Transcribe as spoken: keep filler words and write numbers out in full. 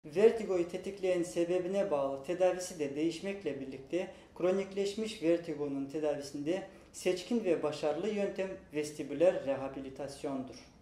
Vertigoyu tetikleyen sebebine bağlı tedavisi de değişmekle birlikte kronikleşmiş vertigonun tedavisinde seçkin ve başarılı yöntem vestibüler rehabilitasyondur.